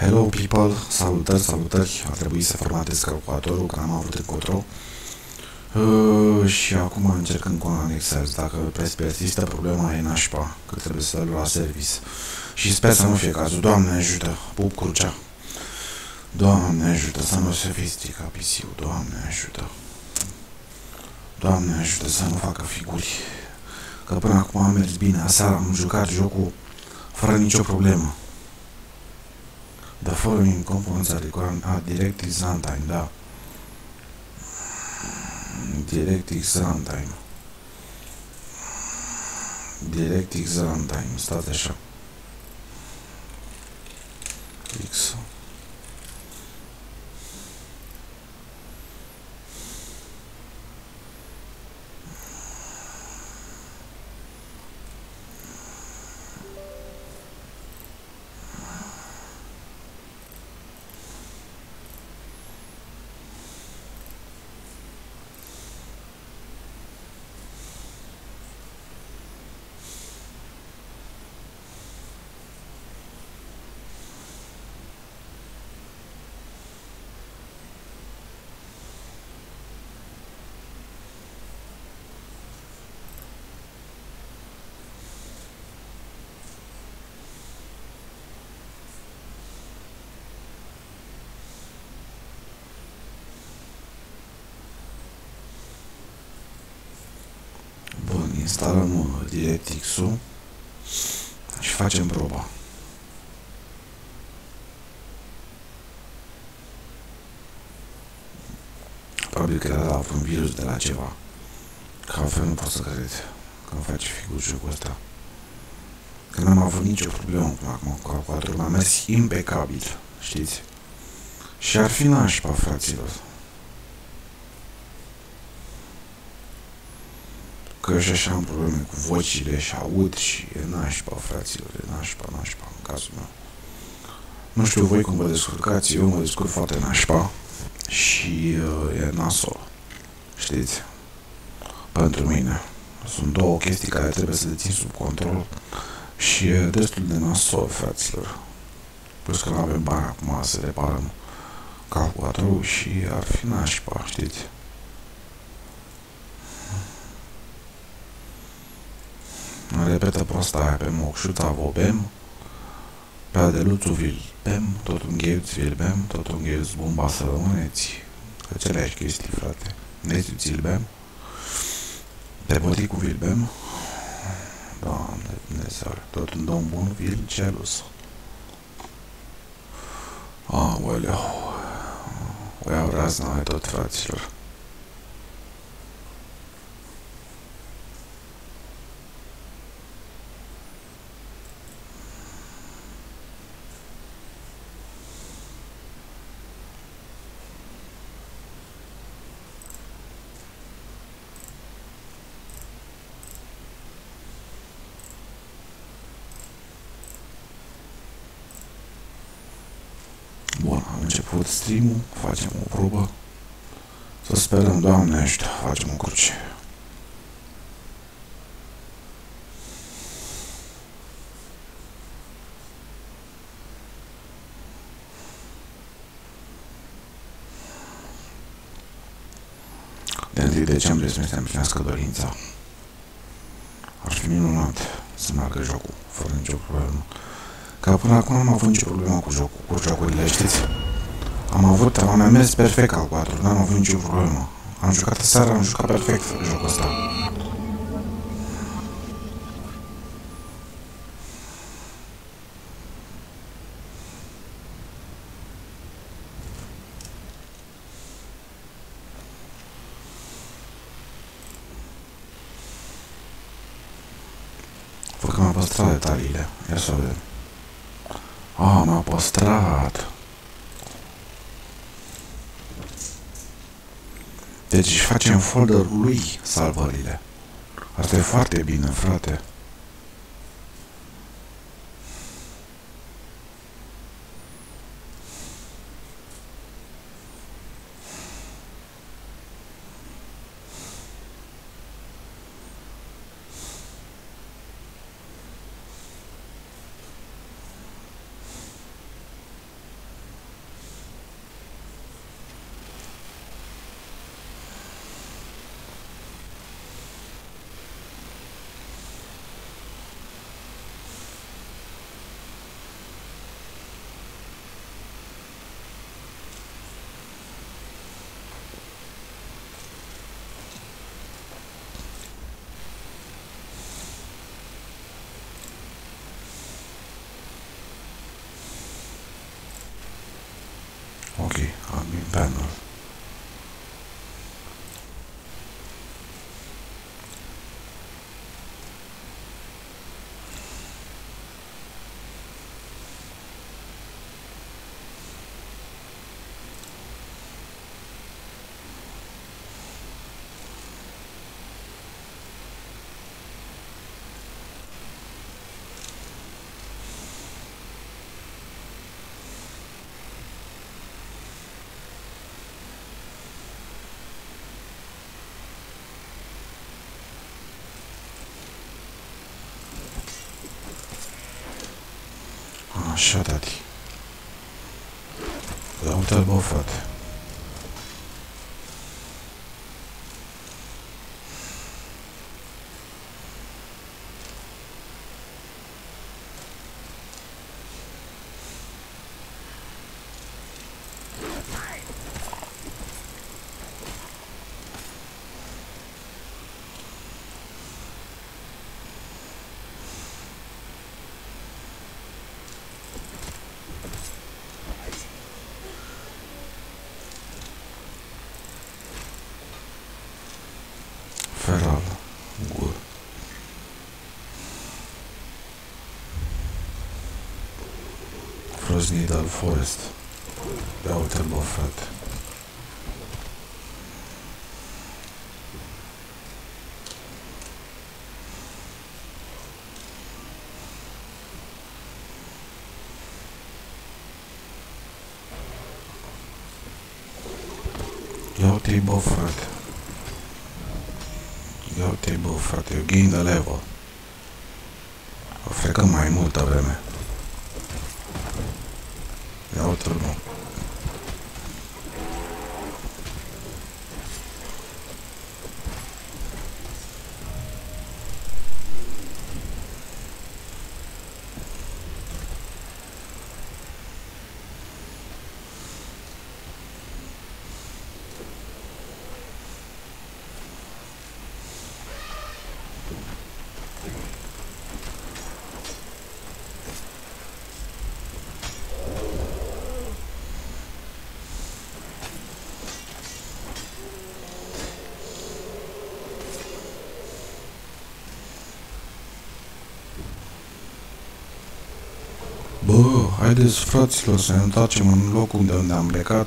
Hello people, salutări, salutări. Ar trebui să formatez calculatorul, că n-am avut încotro. Și acum încercând cu Anexers. Dacă persistă problema, e nașpa, că trebuie să-l la service. Și sper să nu fie cazul. Doamne ajută, pup crucea. Doamne ajută să nu se fi stricat PC-ul. Doamne ajută. Doamne ajută să nu facă figuri. Că până acum a mers bine. Aseară am jucat jocul fără nicio problemă. The following components are required. DirectX Runtime, da. DirectX Runtime. DirectX Runtime, stați așa. X. Instalăm DirectX-ul și facem proba. Probabil că era un virus de la ceva. Că altfel nu pot să cred că îmi face figur jocul ăsta. Că n-am avut nicio problemă până acum cu calculatorul. M-a mers impecabil, știți? Și ar fi nașpa, fraților. Că eu și așa am probleme cu vocile și aud și e nașpa, fraților, e nașpa, în cazul meu. Nu știu voi cum vă descurcați, eu mă descurc foarte nașpa și e nasol, știți? Pentru mine. Sunt două chestii care trebuie să le țin sub control și e destul de nasol, fraților. Plus că nu avem bani acum să reparăm calculatorul și ar fi nașpa, știți? Repetă prosta aia pe mocșuța vobem, pe adeluțul vilbem, tot ungheuți vilbem, tot ungheuți bomba să rămâneți. Aceleași chestii, frate. Nețuți vilbem, pe boticul vilbem, Doamne Dumnezeu, tot un domn bun vil celus. Aoleu, o iau razna mai tot, fraților. Bun, am început stream-ul, facem o probă. Să sperăm, Doamne ajută, facem o cruce. De 1 decembrie să ne împlinească dorința. Ar fi minunat să meargă jocul, fără nicio problemă. Că până acum n-am avut nicio problemă cu jocurile, știți? Am mers perfect calculatorul, n-am avut nicio problemă. Am jucat aseară, am jucat perfect jocul ăsta. Văd că m-a păstrat detaliile, ia să vedem. M-a păstrat. Deci își face în folderul lui salvările. Asta e foarte bine, frate. Ok, admin panel. Așa, tati. Ia uite-l, bă, frate. Feral. Gul. Frost Needle Forest. Ia uite-l, bă, frate. Ia uite-i, bă, frate. Ia uite-i, bă, frate, eu gain the level. O frecă mai multă vreme. Ia uite-l, bă. Bă, haideți, fraților, să ne întoarcem în locul unde am plecat.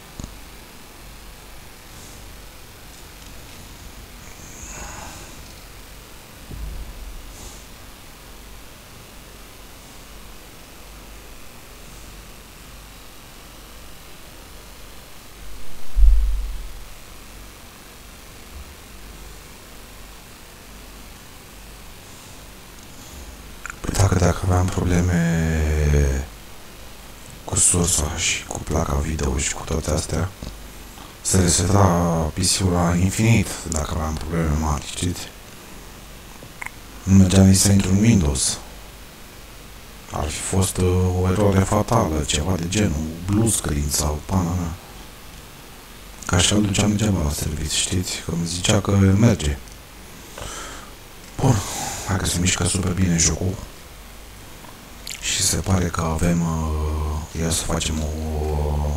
Dacă aveam probleme cu sursa și cu placa video și cu toate astea, se reseta PC-ul la infinit dacă aveam probleme mari, știți? Nu mergea nici să intru în Windows. Ar fi fost o eroare fatală, ceva de genul, blue screen sau pana mea. Că așa îl duceam degeaba la serviciu, știți? Că îmi zicea că merge. Bun, hai că se mișcă super bine jocul. Și se pare că avem, ia să facem o...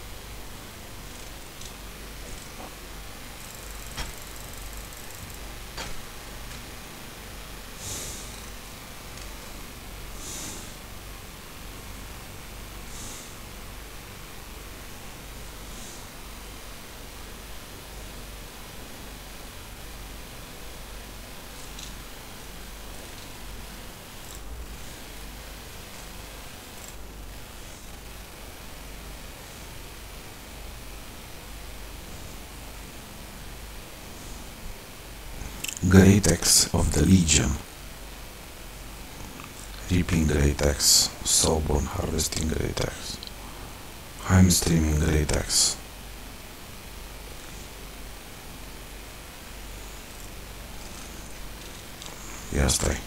Great Axe of the Legion. Reaping Great Axe. Soulborn Harvesting Great Axe. I'm Streaming Great Axe. Ia stai.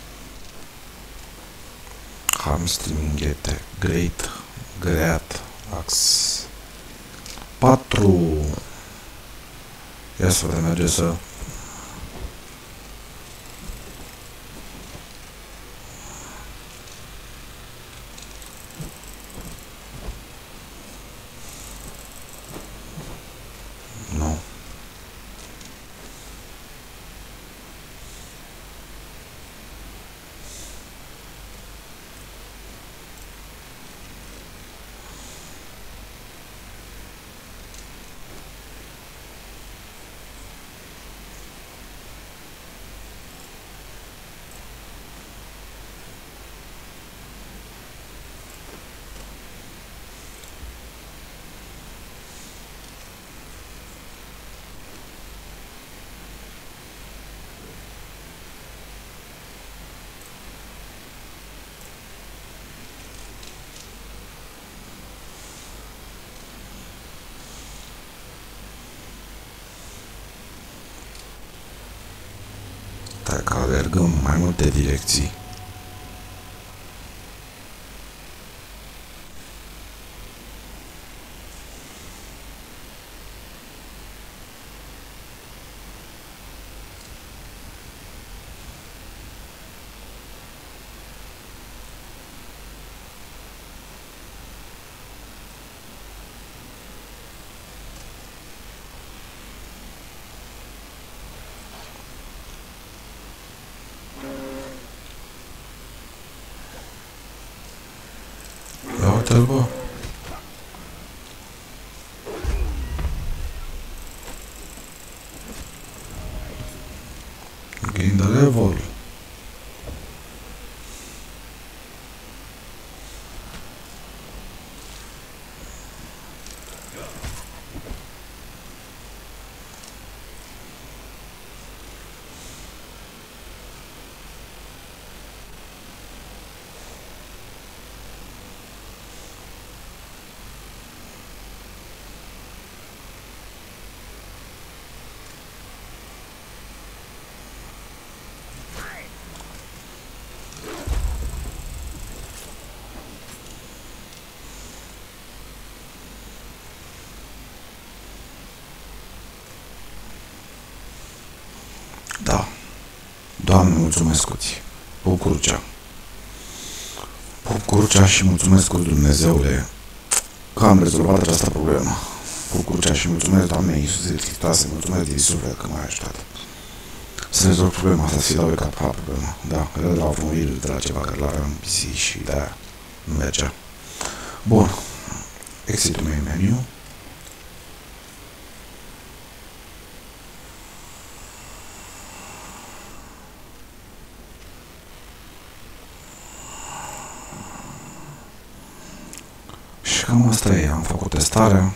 I'm Streaming Great Axe. 4. Ia să vedem, merge să... Stai că alergăm mai multe direcții. Ia uite-l, bă. Gain the level. Da. Doamne, mulțumesc-ți. Pup crucea. Pup crucea și mulțumesc lui Dumnezeule că am rezolvat această problemă. Pup crucea și mulțumesc Doamne Iisuse Hristoase, mulțumesc din suflet că m-ai ajutat să rezolv problema asta, să-i dau de cap problema. Da, el de la un virus, de la ceva care l-aveam în PC și de-aia nu mergea. Bun. Exit-ul meu meniu. Și cam asta e, am făcut testarea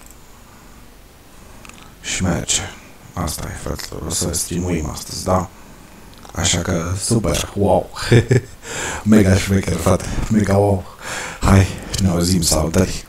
și merge. Asta e, fraților, o să streamuim astăzi, da? Așa că, super, wow! Mega șmecher, frate, mega wow! Hai, ne auzim, salutări!